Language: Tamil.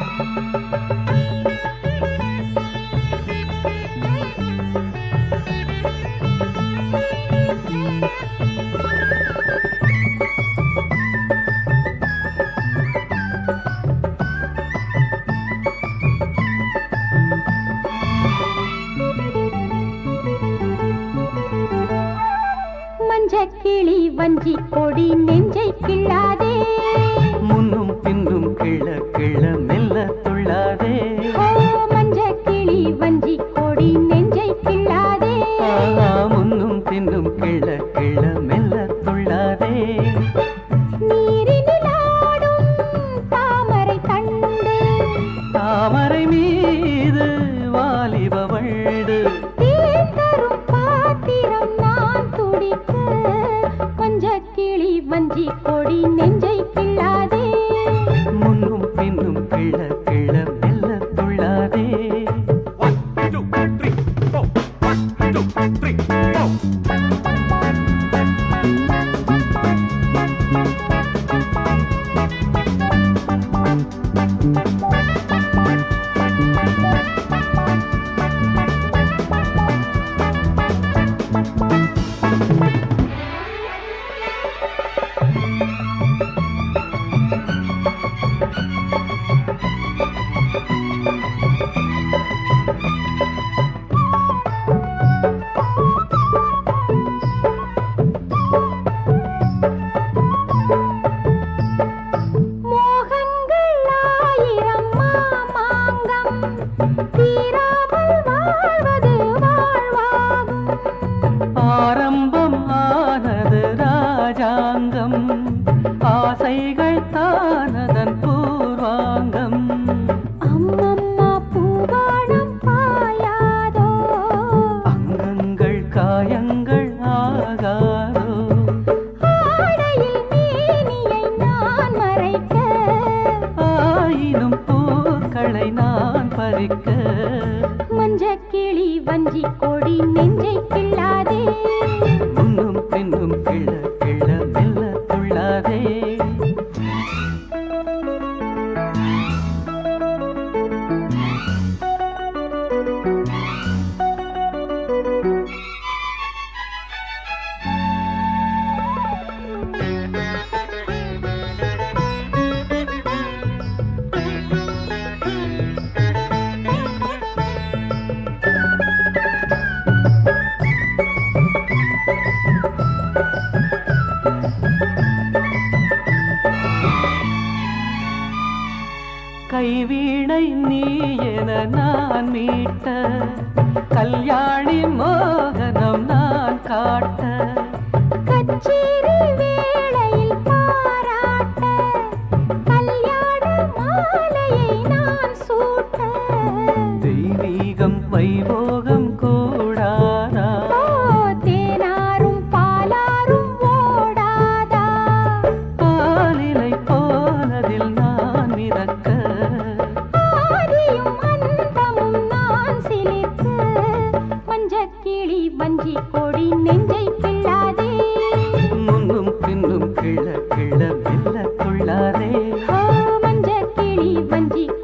கிளி வஞ்சி கொடி நெஞ்சை கிள்ளாதே முன்னும் பின்னும் கிள்ள கிள்ள மெல்ல துள்ளாதே மஞ்ச கிளி வஞ்சி கொடி நெஞ்சை கிள்ளாதே முன்னும் பின்னும் கிள்ள கிள்ள மெல்ல துள்ளாதே நீரினில் ஆடும் தாமரை தண்டு தாமரை மீது வாலிப வண்டு தரும் பாத்திரம் நான் துடிக்க கிளி வஞ்சி கொடி நெஞ்சை கிள்ளாதே முன்னும் பின்னும் கிள்ள கிள்ள மெல்ல துள்ளாதே ஆரம்பம் ஆனது ராஜாங்கம் ஆசைகள் தானதன் பூர்வாங்கம் அம்மம்மா பூவானம் பாயாதோ அங்கங்கள் காயங்கள் ஆகாதோ ஆடையில் மேனியை நான் மறைக்க ஆயினும் பூக்களை நான் பறிக்க மஞ்ச கிளி வஞ்சி கொடி நெஞ்சை கிள்ளாதே முன்னும் பின்னும் கிள்ள கிள்ள மெல்ல துள்ளாதே கைவீணை நீ என நான் மீட்ட கல்யாணி மோகனம் நான் காட்ட கச்சேரி வேளையில் பாராட்ட கல்யாண மாலையை நான் சூட்ட தெய்வீகம் வைபோகம் கூடாதா தேனாரும் பாலாரும் ஓடாதா பாலிலை போனதில் நான் மிதக்க ஆதியும் அந்தமும் நான் சிலிர்க்க மஞ்ச கிளி வஞ்சி கொடி நெஞ்சை கிள்ளாதே முன்னும் பின்னும் கிள்ள கிள்ள மெல்ல துள்ளாதே மஞ்ச கிளி வஞ்சி